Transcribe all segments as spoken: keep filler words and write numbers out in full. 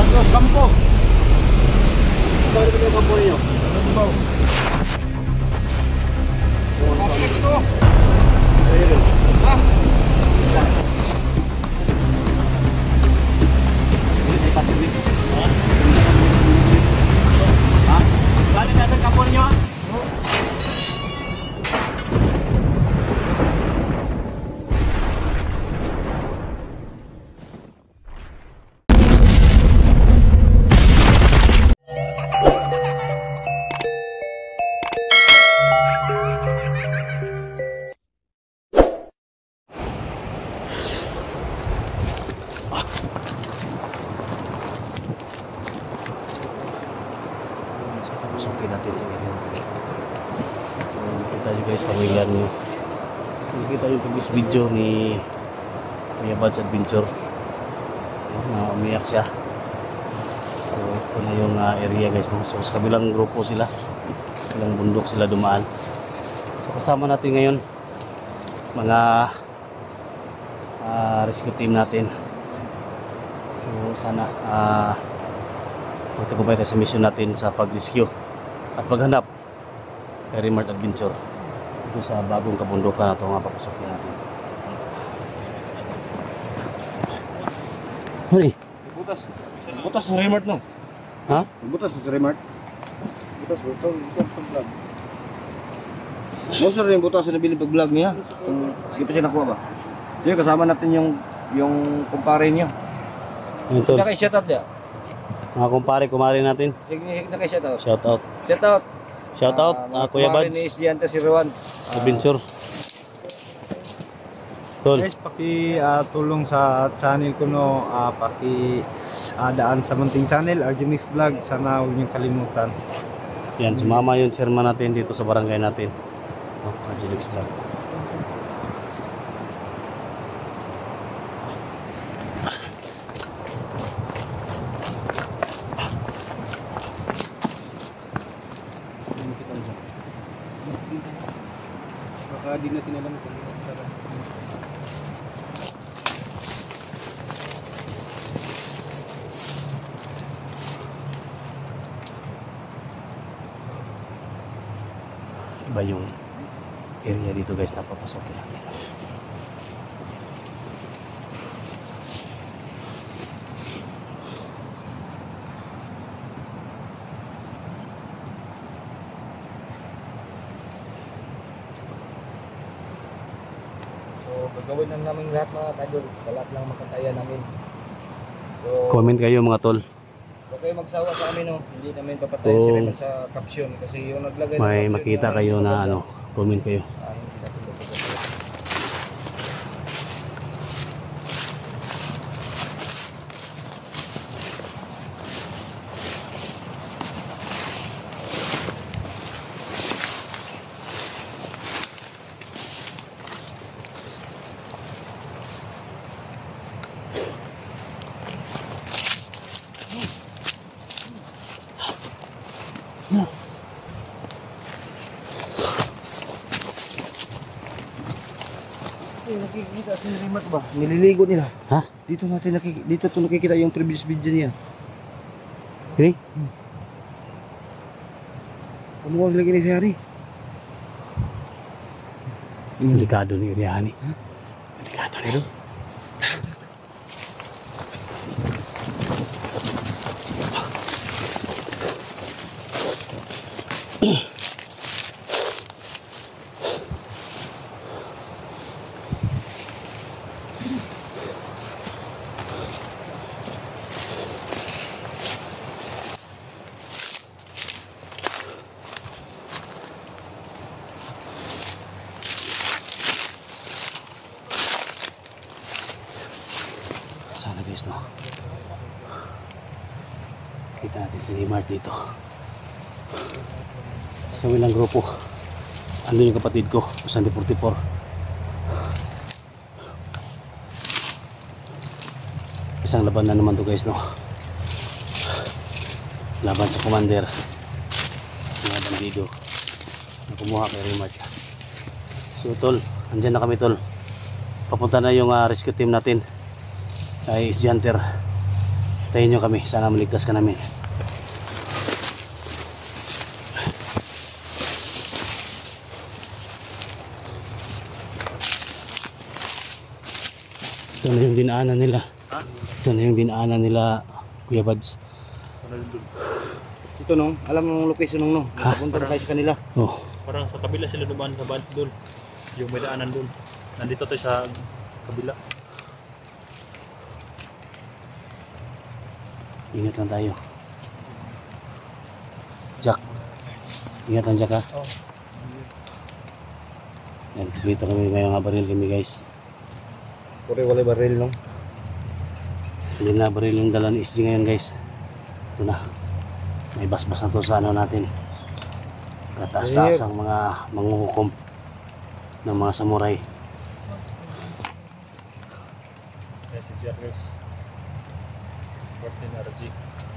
Dos kampo. Kali ba yung kampo niyo? Kampo. Kapit ito. Ayun. Ha? Ini patubig. Ha? Kali na sa kampo niyo? Pasukin natin ito ngayon. Kita nyo guys, pamilya nyo. Kita yung previous video ni Kuya Buds Adventure na umiyak siya. So ito na yung uh, area guys, no? So sa kabilang grupo sila, kabilang bundok sila dumaan. So kasama natin ngayon mga uh, rescue team natin. So sana uh, pagtagumpay tayo sa mission natin sa pag-rescue at paghanap kay Remart Adventure dito sa bagong kabundukan na ito nga papasokin natin. Huli! Butas. Butas sa Remart no? Ha? Butas sa Remart. Butas ko. Ito sa vlog. Mo sir yung butas na nabili pag vlog niya. Hindi pa siya nakuha ba? Sige, kasama natin yung yung kumpare niyo. Ito. Sila kay shoutout niya. Mga kumpare, kumari natin. Sige, na kay shoutout. Shout out. Shoutout. Shout out, uh, Kuya Buds ni Estudyante si Rowan. Adventure. Tol. Guys, paki uh, tulong sa channel ko no, uh, paki uh, daan sa munting channel, R J Mix Vlog. Sana huwag niyo kalimutan. Yan, sumama yung chairman natin dito sa barangay natin. Oh, R J Mix Vlog. Baka di natin alam kung ano. Iba yung area dito guys na papasokin natin. So, gagawin lang namin lahat mga kadol. Lahat lang makataya namin. So, Comment kayo mga tol. huwag kayo magsawa sa amin, no? Hindi namin papatayin Kung si Raymond sa caption. Kasi yung naglagay ng May caption makita na- kayo na ano, comment kayo. Ah, hindi natin papatayin. Eh, nakikita si Rimat ba? Nililigo nila. Ha? Dito natin nakikita, dito to nakikita yung previous video niya. Ini? Kamukhang lagi ni Ferry. Delikado ni area ni. Delikado ni. Sana guys, no? Kita natin si Remart dito sa kabilang grupo. Andun yung kapatid ko, Sandy forty-four. Isang laban na naman to guys, no? Laban sa commander mga bandido na kumuha kay Remart. So tol, andyan na kami tol. Papunta na yung uh, rescue team natin ay East Hunter. Tayo nyo kami, sana maligtas ka namin. Ito na yung dinaanan nila. Ha? Ito na yung dinaanan nila, Kuya Bads. Ito no, alam mo yung location nung no. Ha? Punta na tayo sa kanila. Oh, Parang sa kabila sila dumaan sa band doon. Yung may daanan doon. Nandito tayo sa kabila. ingat lang tayo. Jack. Ingat lang, Jack, ha? Oh. Yan, dito kami, may mga baril kami, guys. Pure wala baril no. Hindi na baril yung dala ni S G ngayon, guys. Ito na. May basbas na to sa ano natin. Kataas-taas ang mga manghuhukom ng mga samurai. Yes, it's your guys. Sport din R G.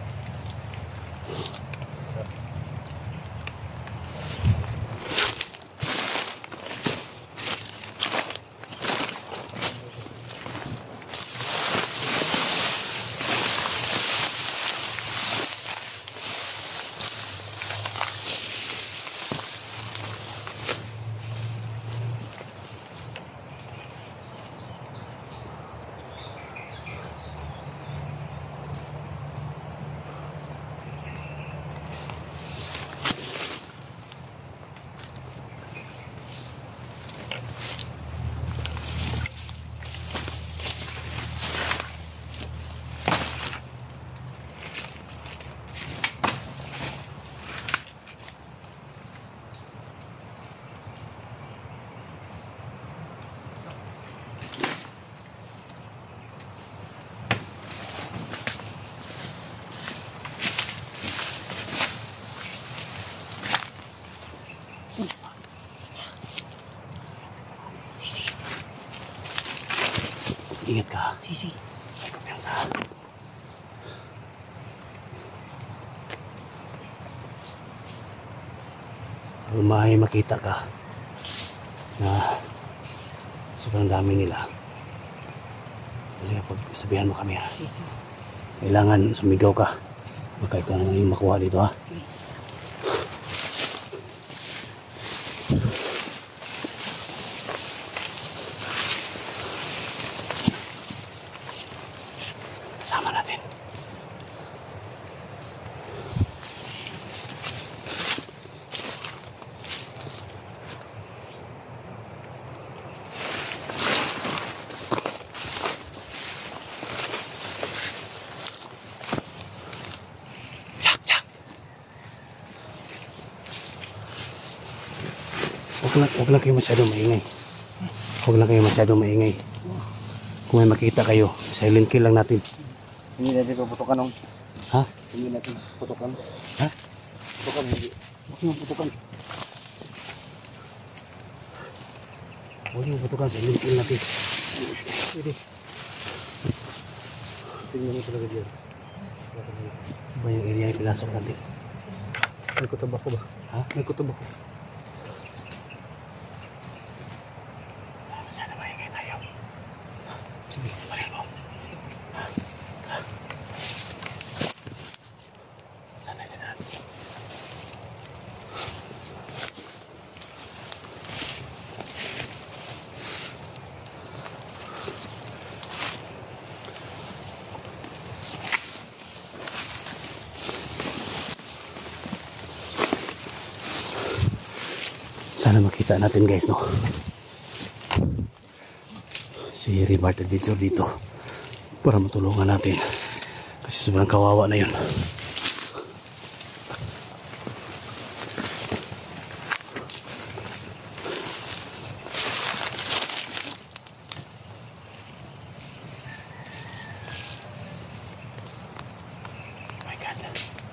Ingat ka. Sisi. May kumpiyansa. Kung may makita ka na sobrang dami nila, talaga pagsabihan mo kami, ha. Kailangan sumigaw ka. Baka ikaw naman yung makuha dito, ha. Sama natin. Jack, Jack. Huwag lang, huwag lang kayo masyado maingay. Huwag lang kayo masyado maingay. Kung may makita kayo, silent kill lang natin. Hindi natin puputukan nung. Ha? Hindi natin putukan. Ha? Putukan hindi. Huwag niyo putukan. Huwag niyo putukan, silent kill natin. Pwede. Tingnan mo talaga dyan. Ba yung area yung pinasok natin? May kutob ako ba? Ha? May kutob ako. Sana maingay tayo. Sige, balik mo. Sana din natin. Sana makita natin, guys, no? Si Rimart Adventure dito para matulungan natin kasi sobrang kawawa na yun. Oh my God.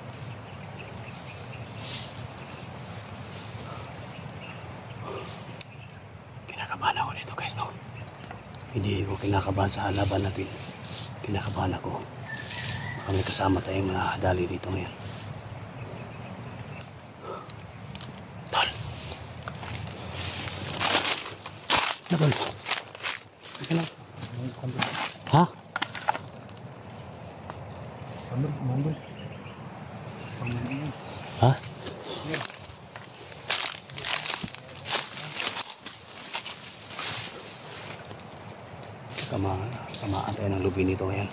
Kinakabahan ako dito, guys, no? Hindi ko kinakabahan sa laban natin. Kinakabahan ako. Baka may kasama tayong mga dali dito ngayon. Tol! Na, Tol? Okay lang. Ha? Ha? Tama, tamaan tayo ng lubi nito ngayon.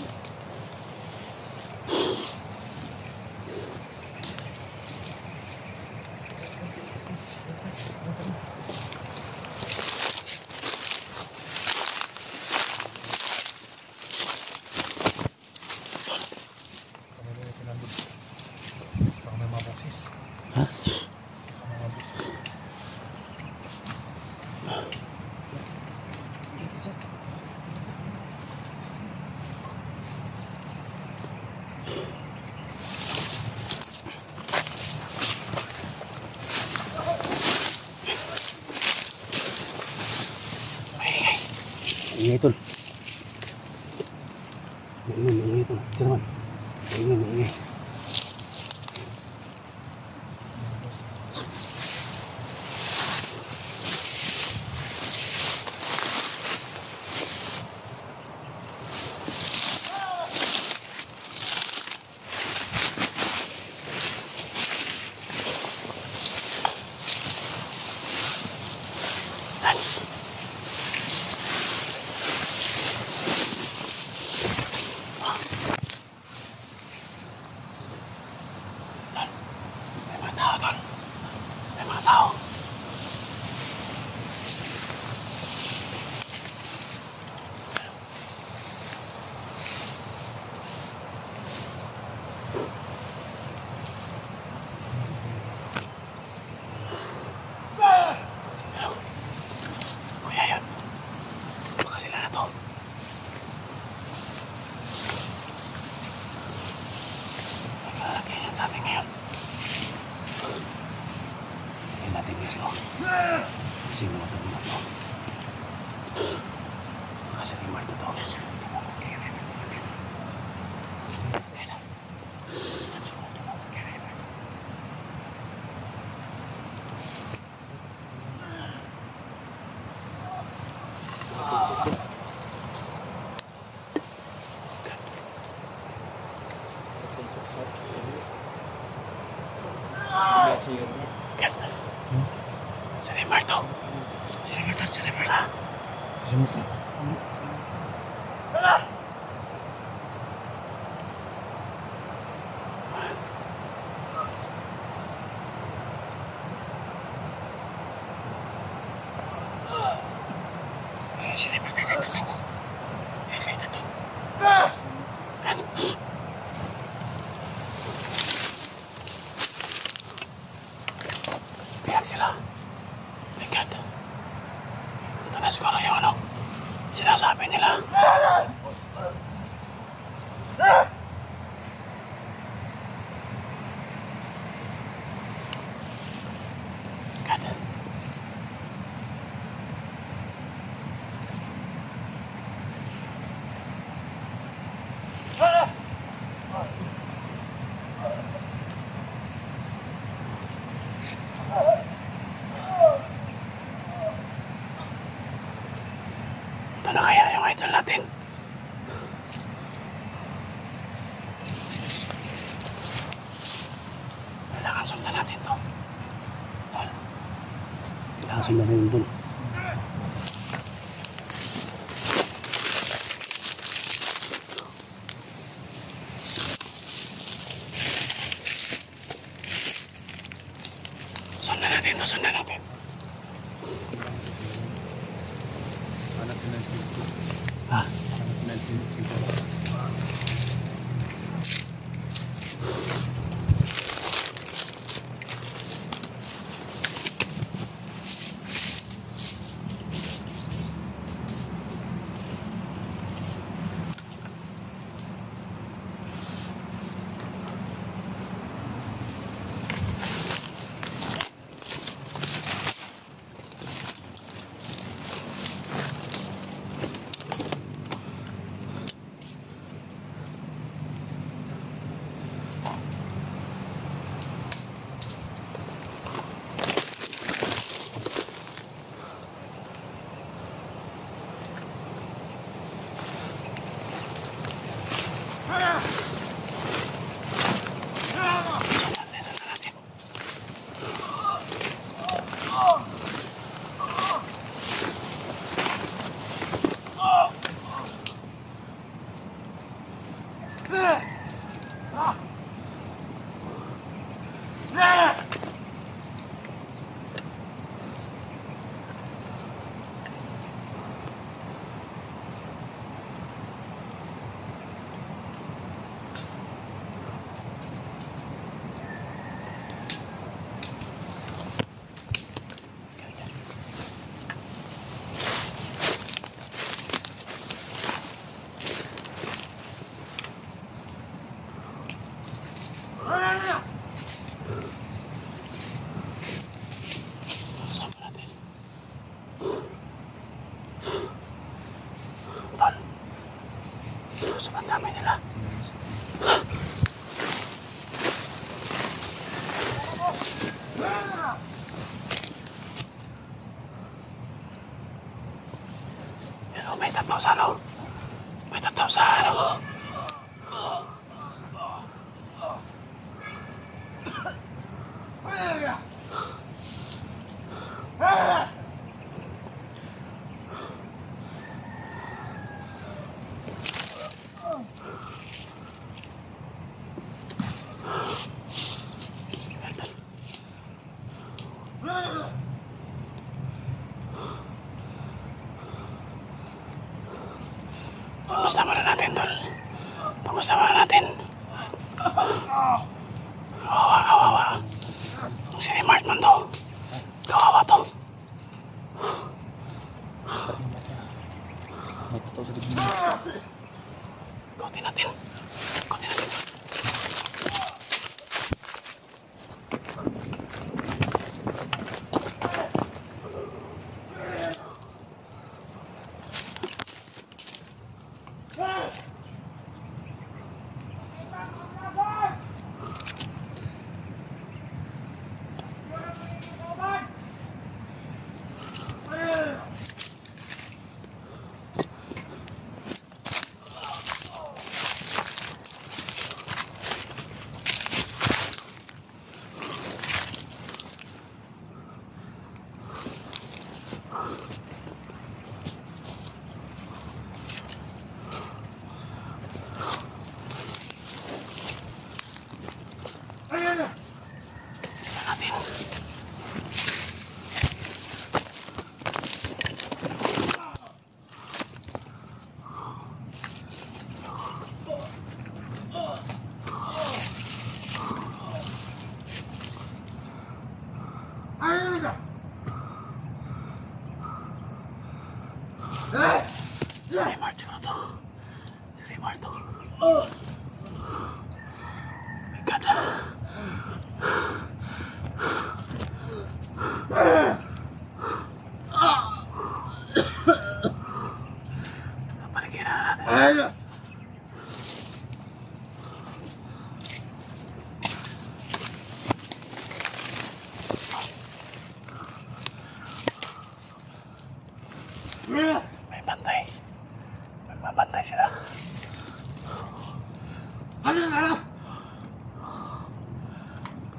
Ha? Ingay tol. Ingay, ingay tol. Ito naman. Ingay, ingay. Sino mo ito naman to? Kasi ni Marta to. Sini Marto. Sini Marta, sini Marta. Sini Marta. Sini Marta, dito to. Dito to. Pihak sila. Likat. Ito na siguro yung ano, sinasabi nila. Likat. Ito na kaya yung idol natin. Kailangan sundan natin to. Tol. Kailangan sundan natin to. Sundan natin to, sundan natin. Ha?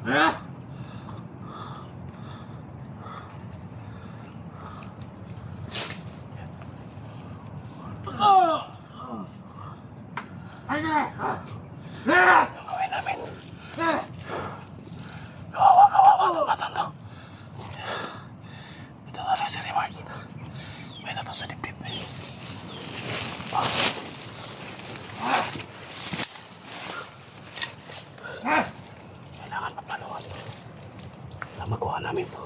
Gawin namin. Kawawa, kawawa itong batang to. Ito talaga si Remark. May tato sa dibdib eh. Ah. Kailangan papaluan to. Kailangan makuha namin to.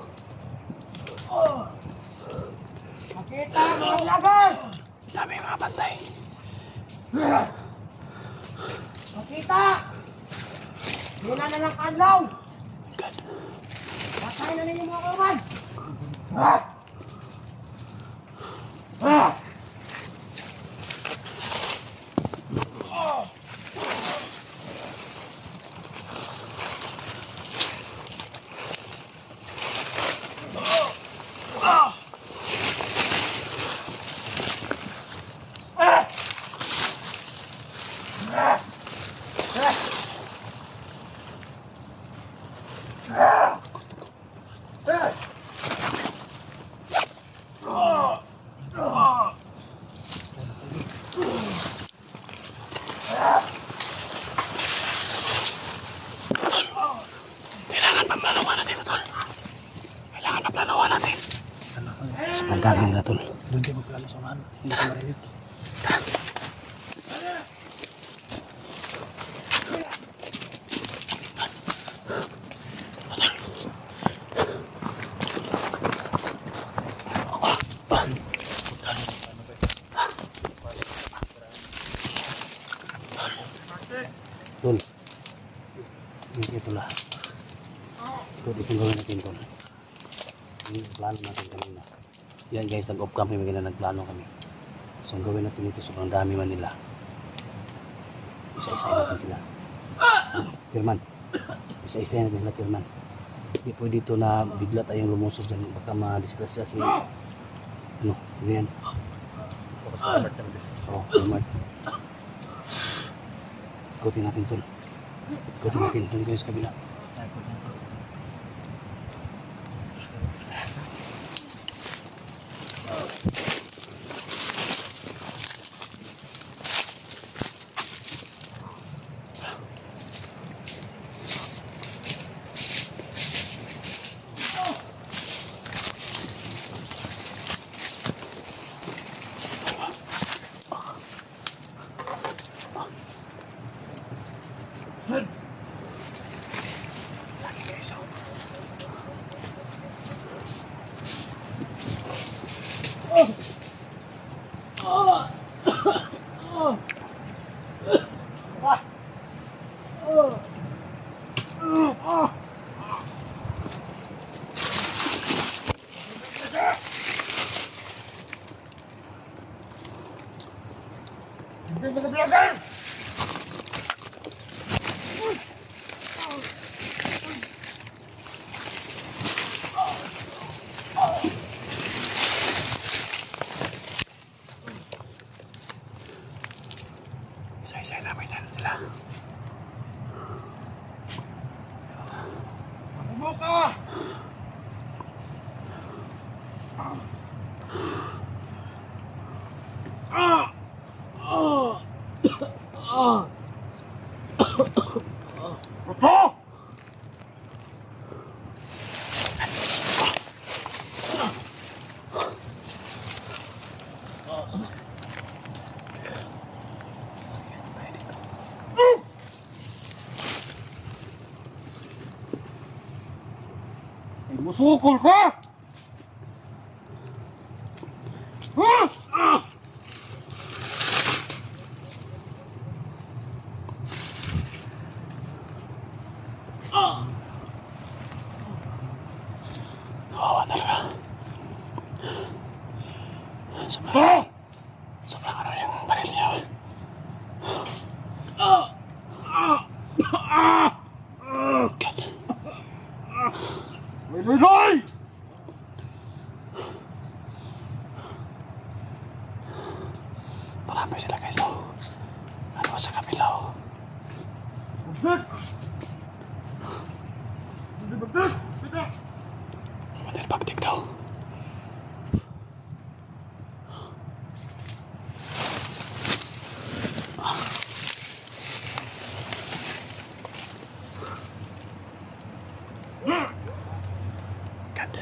Makita mga laban! Dami mga bantay. Makita! Hindi na na lang kanlaw! God. Patay na ninyo mga kawan! Kailangan paplanuhan natin ito, tol. Kailangan paplanuhan natin. Sobrang dami nila, tol. Doon tayo magplano sa unahan. Hindi ka marinig. Tara. Tol. Hindi ito lahat. Ito, ito yung gawin natin, tol. Yung plano natin kanina. Yan guys, nag-off camp kami, ganyan nagplano kami. So ang gawin natin ito, sobrang dami man nila. Isa-isa natin sila. Chairman. Isa-isa natin sila, Chairman. Hindi po dito na bigla tayong lumusos dyan. Baka ma-disgrasya si... Ano, ano yan? Oo, Chairman. Ikutin natin, tol. Ikutin natin, doon kayo sa kabila. Isa-isa namin yan sila. Buka! Musukol ka! Ah! Ah! Kawawa talaga. Sobrang, sobrang ano yung baril niya. God. Ligoy! Marami sila guys, oh. Ano ba sa kabila, oh. Mandir baktik daw. God.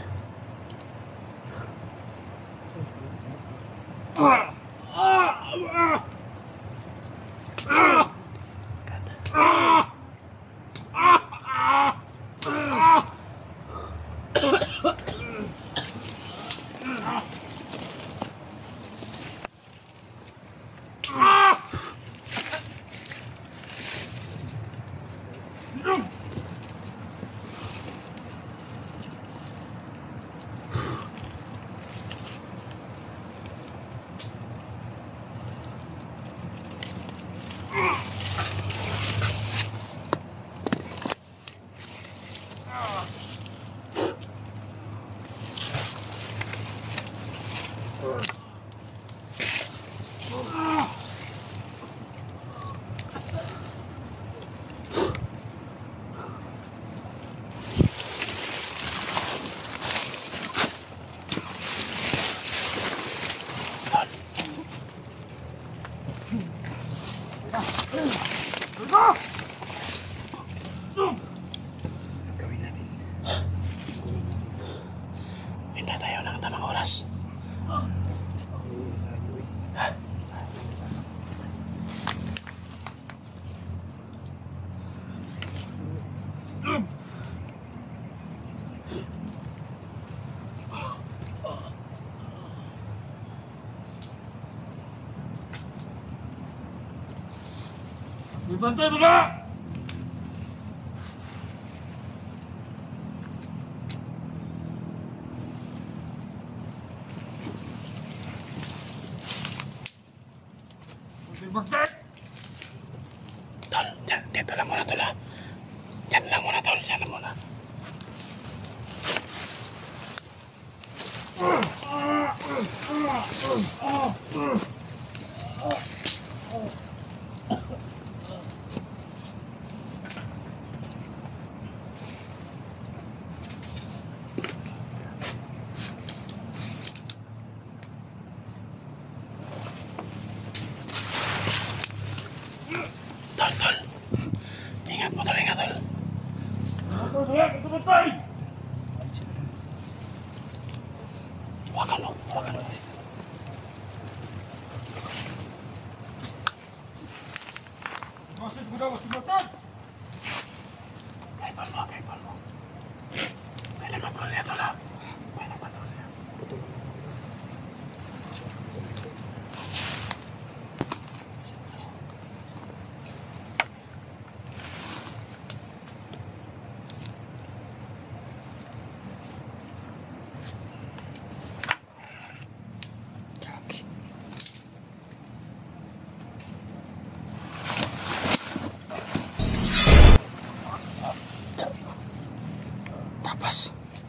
Gawin natin. Hinta tayo ng tamang oras. Bantay mo na! Bantay! Tol, dyan, dito lang muna tol ha. Dyan lang muna tol, dyan lang muna. Tol, tol. Ingat mo tol, ingat tol. Bantay! Hawakan mo, hawakan mo. Masih muda, masih bantay! Kaipal mo, kaipal mo. May nagpatol niya tol ha. May nagpatol niya. Tapas.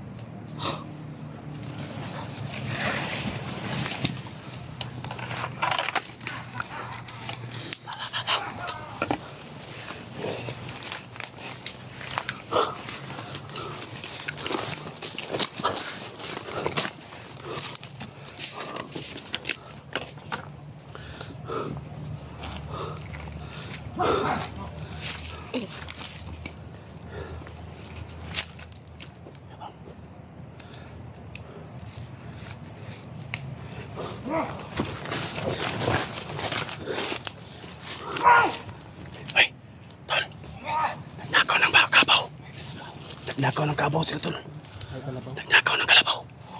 Hoy, tol. Nagnakaw ng ba- kabaw. Nagnakaw ng kabaw sila tol. Nagnakaw ng kalabaw.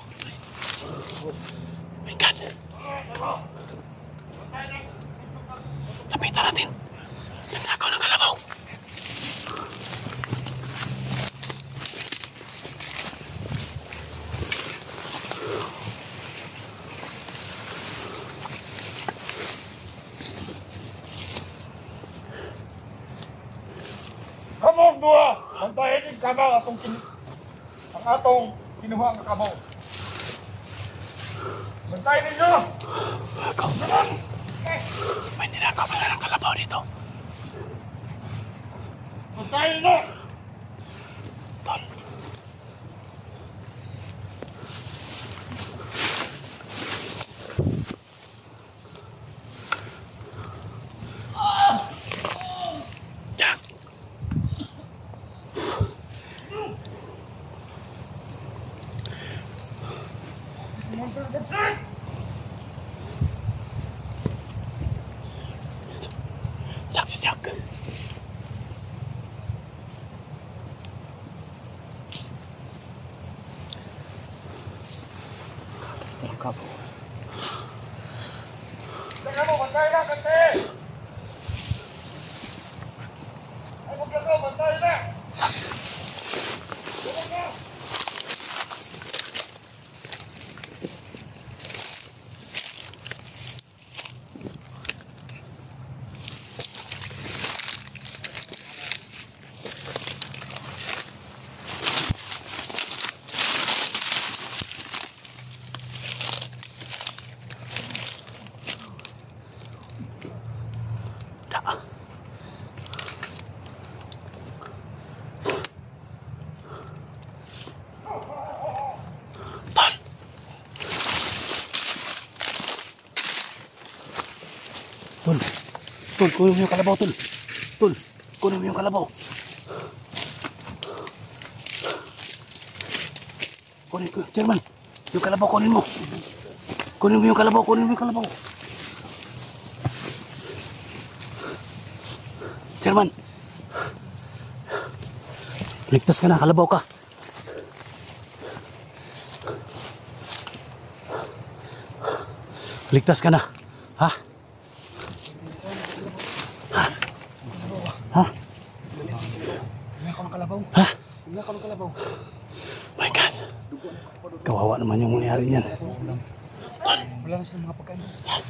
My God. Lapitan natin. Nagnakaw ng kalabaw. Kamong dua! Bantayan yung kabaw atong kin... ang atong kinuha ang kabaw. Bantayan ninyo! Nakaw. May ninakaw pala ng kalabaw dito. Bantayan ninyo! Tol, Jack si Jack. Terang kapo. Teka mo, bantay na, kasi! Ay, magkano, bantay na! Tulog na! Tol, tol, kunin mo yung kalabaw, tol. Tol, kunin mo yung kalabaw. Kunin ko, Chairman. Yung kalabaw, kunin mo. Kunin mo yung kalabaw, kunin mo yung kalabaw. Chairman. Ligtas ka na, kalabaw ka. Ligtas ka na. Ha? Ha? Ha? My God. Kawawa naman yung mangyari niyan. Wala na silang mga pagkain.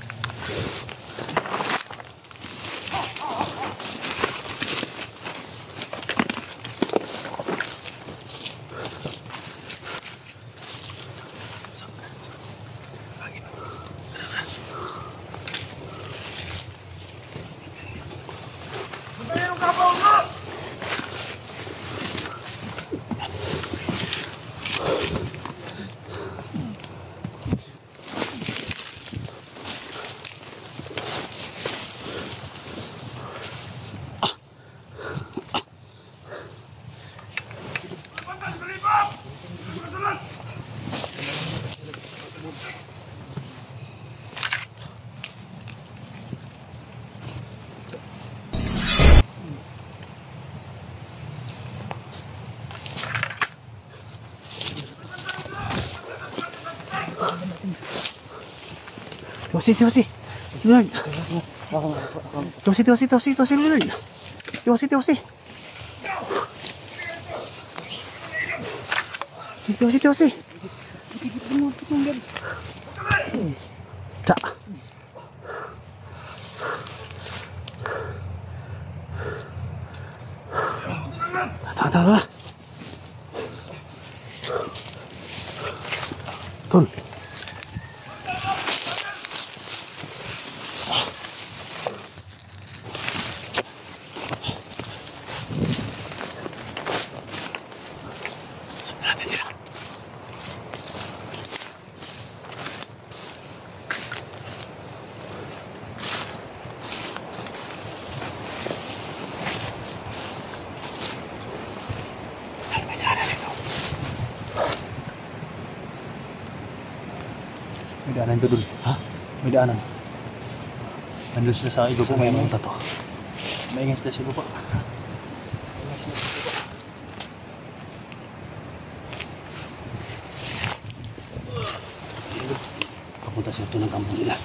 Bantayan yung kabaw mo! Tosi, tosi. Lord. Tosi, tosi, tosi, tosi, Lord. Tosi, tosi. Tosi, tosi. Tak. Tak, tak, tak. Tol. May daanan doon. Ha? May daanan. Nandun sila sa iba po May ngayon. mga to. Maingay sila sa iba po. Papunta sila ito ng kampo nila.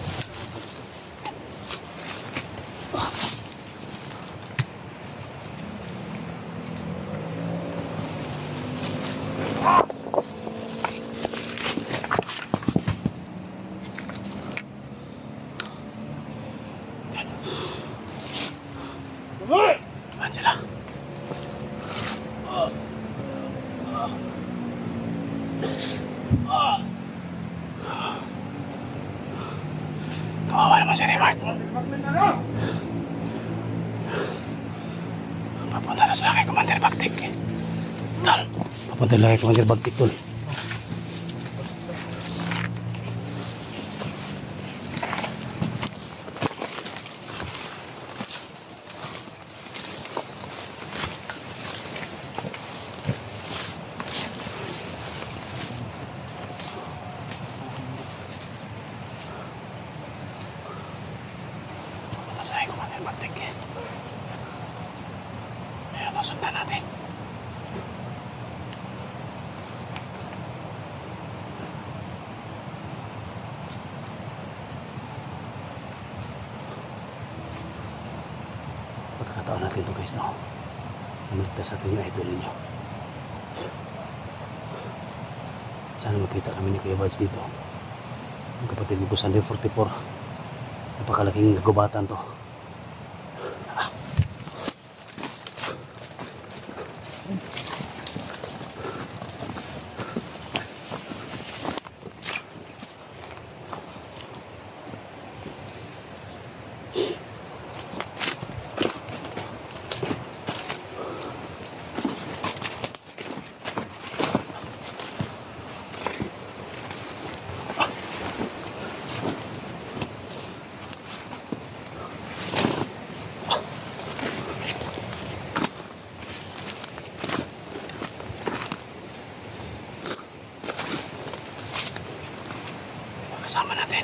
Saan sila? Kawawa naman si Raymart. Papunta na sila kay Commander Bagtik. Tol, papunta na kay Commander Bagtik, tol. Sundan natin. Pagkakataon natin ito guys, no? Namaligtas natin yung idol ninyo. Sana makita kami ni Kuya Buds dito. Ang kapatid mo po sa forty-four. Napakalaking nagubatan to. Kasama natin.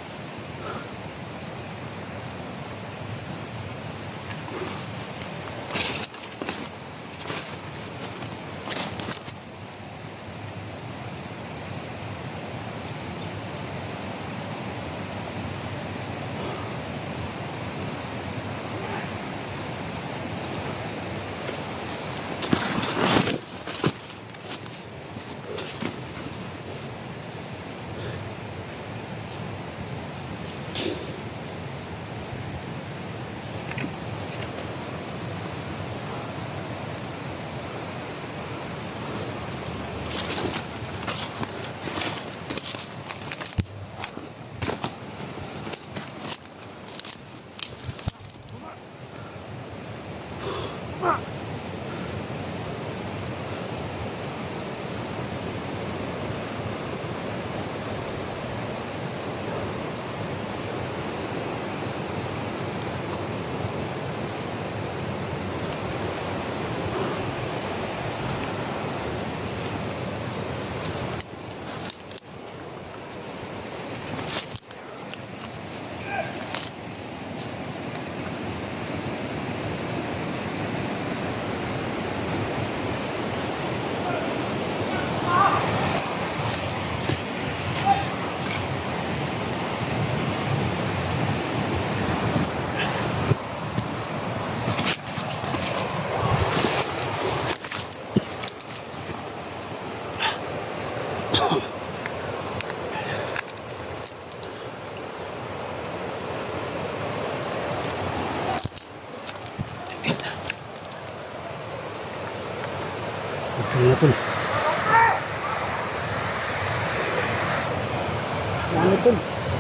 Ito na ito. Ano ito?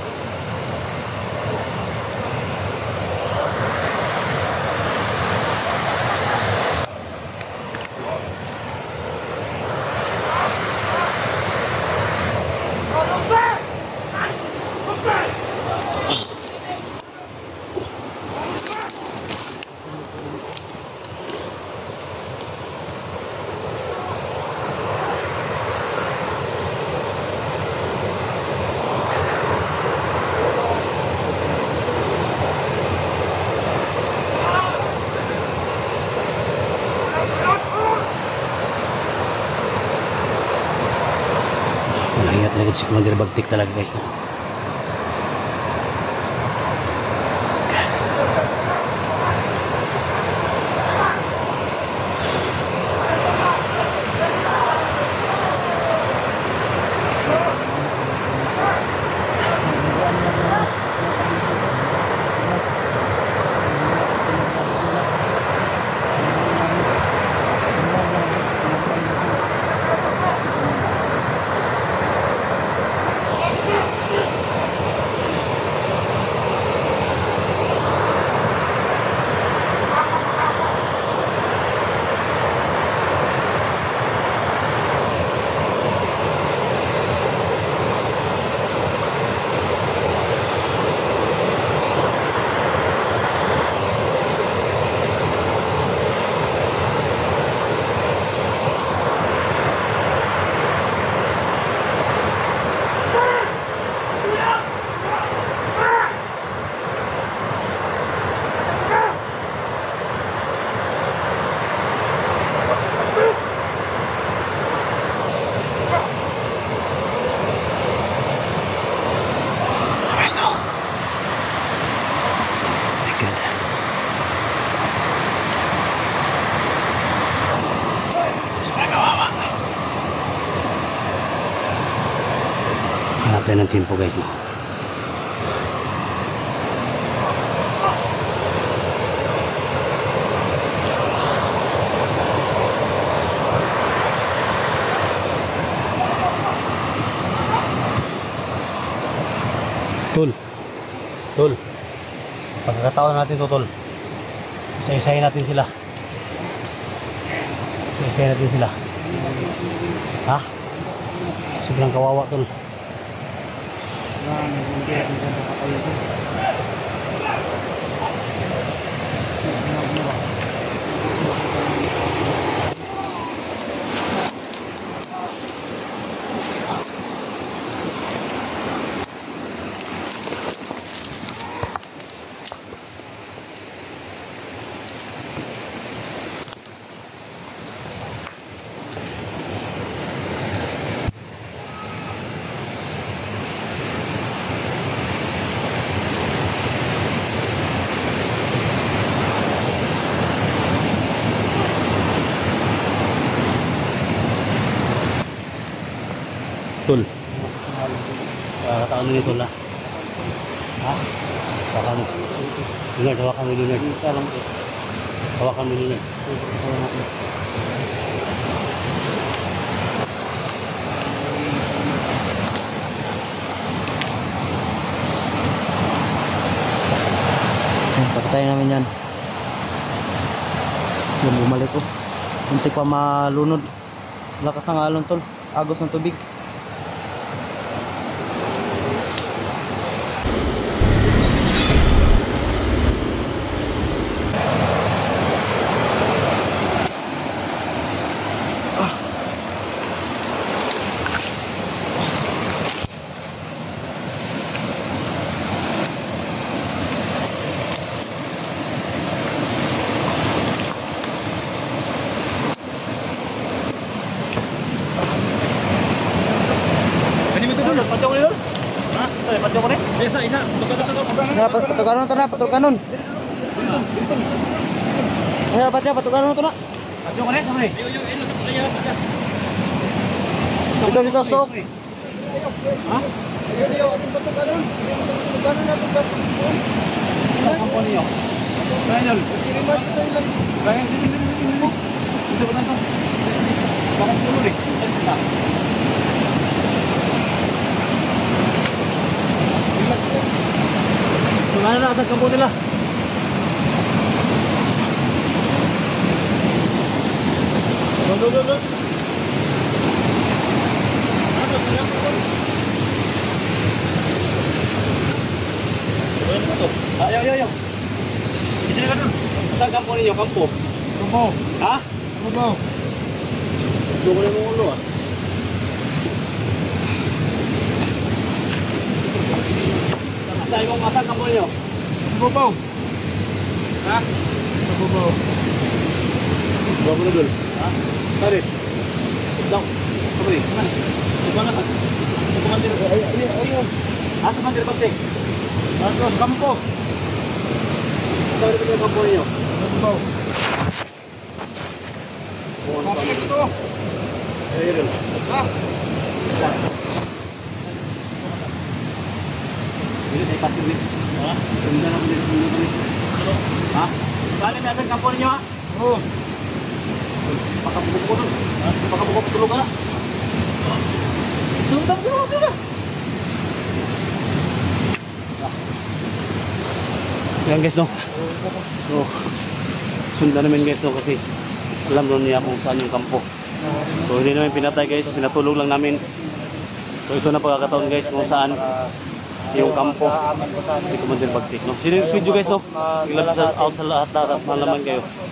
Nahiya talaga si Commander Bagtik talaga guys. tayo ng tempo guys, no? Tol, tol, pagkakataon natin to, tol. Isa-isahin natin sila. Isa-isahin natin sila. Ha? Sobrang kawawa, tol. Tol, kakataon nyo tol, ha? Ha? Hawakan mo. Lunard, hawakan mo Lunard. Isa lang po. Hawakan mo Lunard. Patay namin yan. Yan, bumalik ko. Muntik pa malunod. Lakas ng alon, tol. Agos ng tubig. Patyo ko rin. Ha? Patyo ko rin? Isa, isa. Dapat patukanon to na, patukanon. Ay, dapat ya patukanon to na. Patyo ko rin, sama rin. Dito dito sok. Ha? Sa kampo niyo. Kaya yun. Kaya yun. Ito ba tanto? Bakit pulo rin? Mana na sa kampo nila? Go, go, go, go. Ayaw, ayaw, ayaw. Isa na ka dun. Saan kampo ninyo? Kampo? Kampo. Ha? Kampo. Doon ko lang mong ulo, ah. Saan yung asal kampo ninyo? Sa Bubaw. Ha? Sa Bubaw. Bubaw mo na dun. Ha? Tarit. Daw. Sabri. Mana? Bubaw na ka. Sa Pangandir. Ay, ay, ay. Ah, sa Pangandir Pagting. Sa kampo. Saan yung kampo ninyo? Sa Bubaw. Kampo na dito. Ay, ay, ay. Ha? Ini dari pati duit. Ha? Sundan ako dito sundan kami. Ha? Bali may asal kampo ninyo, ha? Oo. Pakabukok ko doon. Ha? Pakabukok ko tulog ka na. Tulog ka, tulog ka na. Yan guys, no? So, sundan namin guys, no? Kasi alam doon niya kung saan yung kampo. So hindi namin pinatay guys, pinatulog lang namin. So ito na pagkakataon guys kung saan yung kampo ni Commander Bagtik, no? Sino yung video guys, no? Ilabas out sa lahat at malaman kayo.